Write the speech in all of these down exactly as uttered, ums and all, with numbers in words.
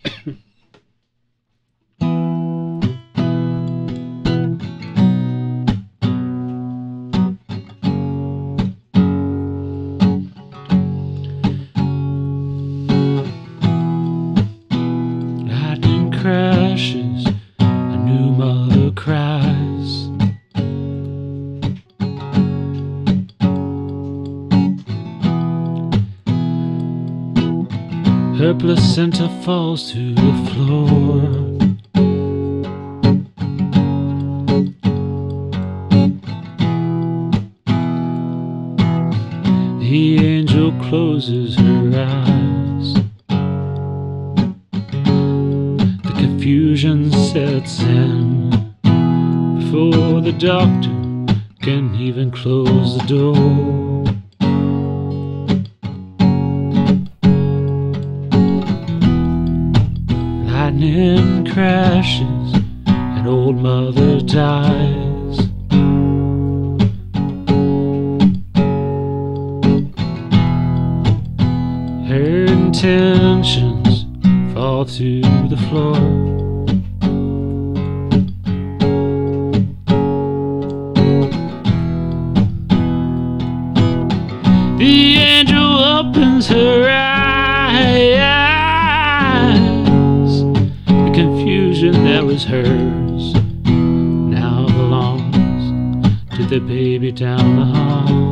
Lightning crashes, a new mother cries. Her placenta falls to the floor. The angel closes her eyes. The confusion sets in before the doctor can even close the door. Lightning crashes, an old mother dies. Her intentions fall to the floor. The angel opens her eyes. The confusion that was hers now belongs to the baby down the hall.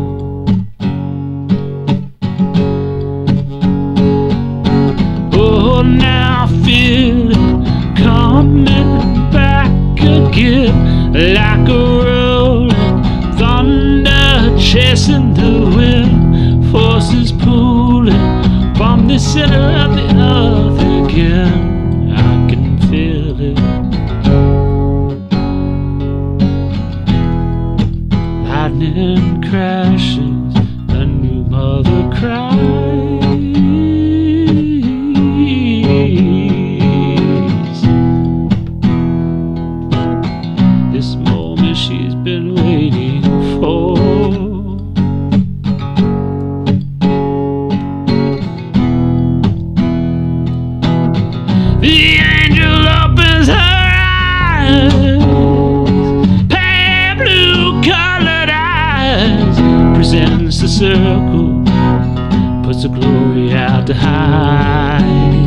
Oh, now I feel it coming back again, like a rolling thunder chasing the wind, forces pulling from the center of the earth again. I can feel it. Lightning crashes, a new mother cries. This moment she's been waiting for. The angel opens her eyes, pale blue colored eyes, presents the circle, puts the glory out to hide.